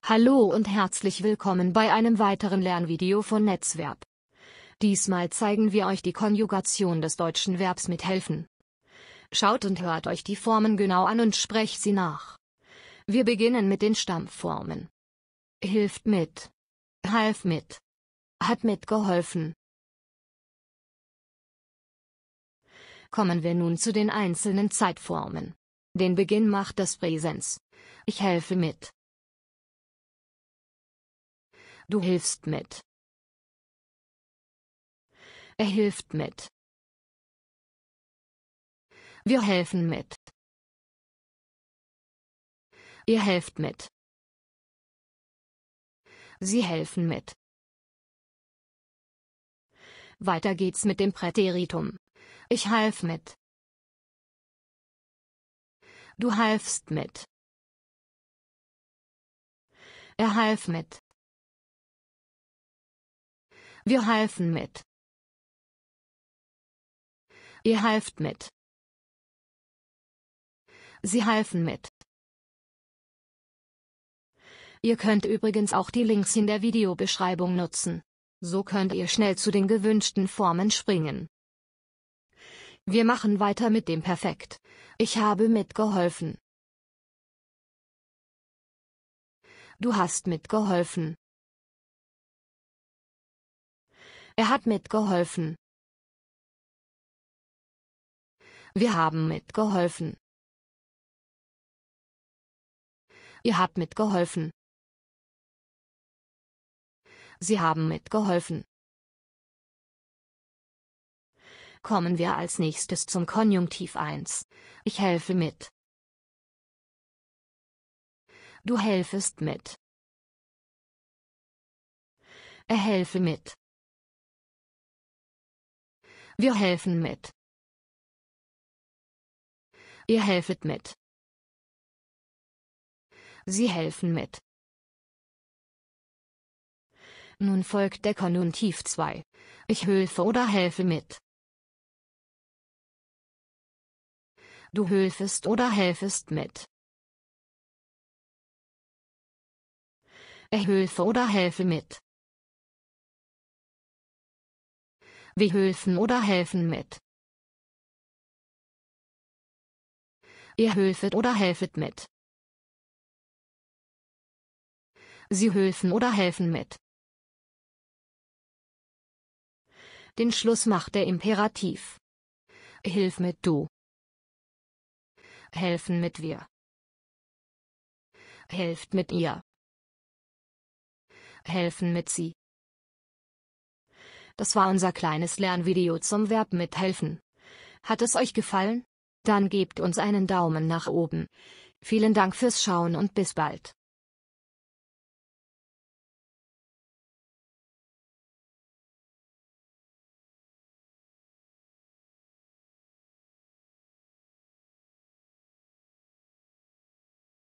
Hallo und herzlich willkommen bei einem weiteren Lernvideo von Netzverb. Diesmal zeigen wir euch die Konjugation des deutschen Verbs mit helfen. Schaut und hört euch die Formen genau an und sprecht sie nach. Wir beginnen mit den Stammformen. Hilft mit, half mit, hat mitgeholfen. Kommen wir nun zu den einzelnen Zeitformen. Den Beginn macht das Präsens. Ich helfe mit. Du hilfst mit. Er hilft mit. Wir helfen mit. Ihr helft mit. Sie helfen mit. Weiter geht's mit dem Präteritum. Ich half mit. Du halfst mit. Er half mit. Wir halfen mit. Ihr halft mit. Sie halfen mit. Ihr könnt übrigens auch die Links in der Videobeschreibung nutzen. So könnt ihr schnell zu den gewünschten Formen springen. Wir machen weiter mit dem Perfekt. Ich habe mitgeholfen. Du hast mitgeholfen. Er hat mitgeholfen. Wir haben mitgeholfen. Ihr habt mitgeholfen. Sie haben mitgeholfen. Kommen wir als nächstes zum Konjunktiv 1. Ich helfe mit. Du helfest mit. Er helfe mit. Wir helfen mit. Ihr helfet mit. Sie helfen mit. Nun folgt der Konjunktiv 2. Ich helfe oder helfe mit. Du hilfest oder helfest mit. Er helfe oder helfe mit. Wir helfen oder helfen mit. Ihr helfet oder helfet mit. Sie helfen oder helfen mit. Den Schluss macht der Imperativ. Hilf mit du. Helfen mit wir. Helft mit ihr. Helfen mit sie. Das war unser kleines Lernvideo zum Verb mithelfen. Hat es euch gefallen? Dann gebt uns einen Daumen nach oben. Vielen Dank fürs Schauen und bis bald.